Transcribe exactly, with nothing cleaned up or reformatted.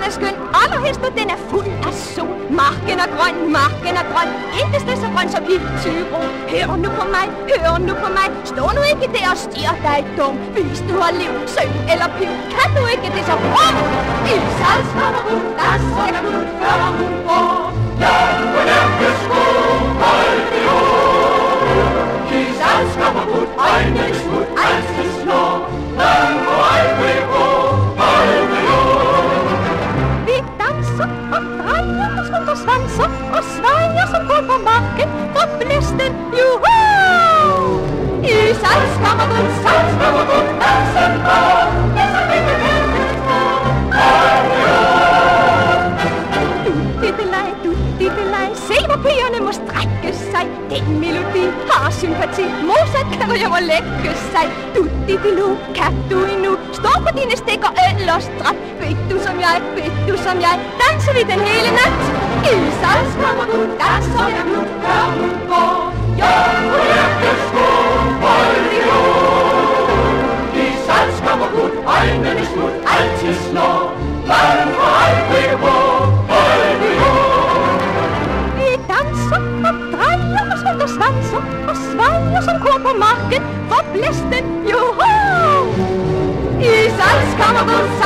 er skøn, allerhelst når den er fuld af sol. Marken er grøn, marken er grøn, ikke sted så grøn som i Thyro. Hør nu på mig, hør nu på mig, stå nu ikke der og stir dig dum. Hvis du har liv, søg eller piv, kan du ikke det så rum. I salgskammerhund, der sætter hun, før hun går. Ja, hun er beskål, hold det år. I salgskammerhund, egne smut, altid slår. Den må aldrig gå, hold det år. Vi danser og drejer og slutter svanser og svejer som går på marken og blæsten, juhu! I salgskammerhund, salgskammerhund, dansen går. Det som ikke kan få, hold det år. Du-di-di-lej, du-di-di-lej, se hvor pigerne må strække sig. Den melodi har sympati, Mozart kan du hjem og lægge sig. Du-di-di-lu, kan du endnu stå på dine stikker, øl og strap. Vil du som jeg, vil du som jeg, danser vi den hele nat. I salgskammerhund, danser jeg nu, før hun går. Jo, hun er beskål, hold det år. I salgskammerhund, egne smut, altid slår. Den må aldrig gå, hold det år. Vi danser og drejer og svutter svanser og svejer som kor på marken for blæsten, joho! I salgskammerhund,